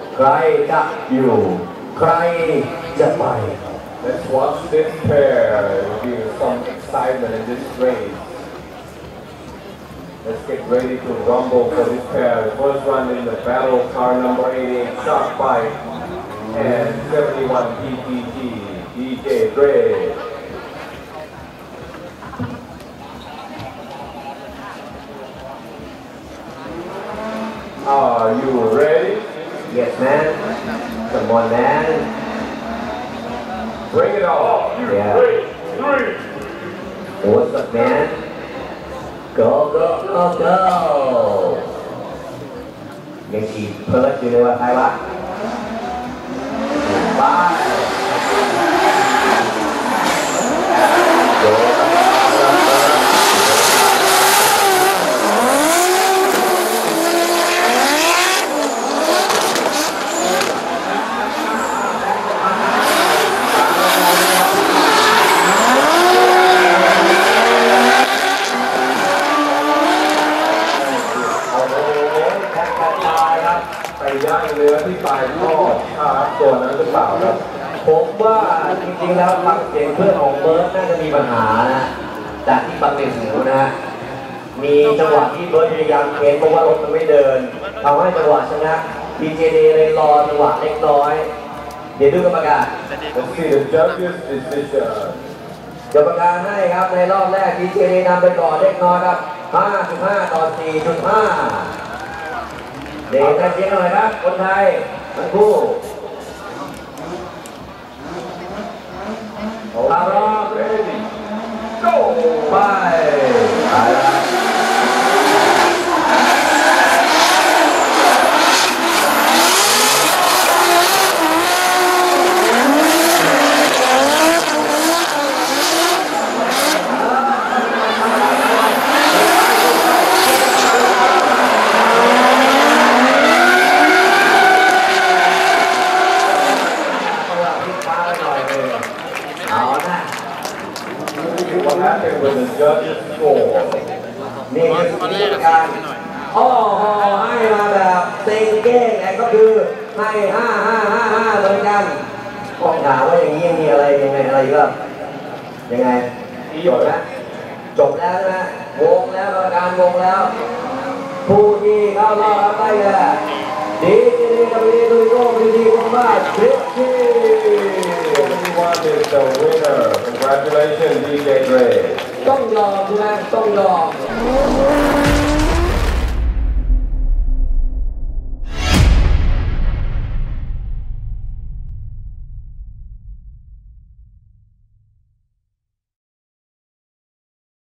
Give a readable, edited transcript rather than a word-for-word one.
ใครจะอยู่ใครจะไป Let's watch this pair. Give some excitement in this race. Let's get ready to rumble for this pair. The first one in the battle, car number 88, Shark Bike, and 71 PPG, DJ Dre. Are you ready? Yes man Come on man Bring it on. Yeah. 3. What's up man Go go go go ยังขี่เพิร์ดอยู่เลยว่าใครวะไปโยไปย่างเนื้อที่ปลายทอดครับตัวนั้นหรือเปล่าครับผมว่าจริงๆแล้วฟังเสียงเพื่อนของเบิร์ดน่าจะมีปัญหานะจากที่ฟังในหูนะมีจังหวะที่เบิร์ดพยายามเค้นเพราะว่ารถมันไม่เดินทำให้จังหวะชนะBJD เลยรอจังหวะเล็กน้อยเดี๋ยวดูกรรมการ Let's see the judges decision กรรมการให้ครับในรอบแรกBJD นำไปก่อนเล็กน้อยครับ 5.5 ต่อ 4.5เด็กใจเย็นหน่อยครับคนไทยทั้งคู่พร้อม ready go ไปแล้ว What happened with the judges score นี่คือการโอ้โหให้มาแบบเซ็งเก้งไงก็คือให้5 เหมือนกันต้องถามว่าอย่างนี้ยังมีอะไรยังไงอะไรอีกบ้างยังไงจบแล้วจบแล้วนะวงแล้วกรรมการวงแล้วผู้ที่เข้ารอบได้แก่ดีดูโก้ดีวงบ้านคริสตี้ Everyone is the winner. Congratulations, DJ Dre. ต้องยอมใช่ไหมต้องยอม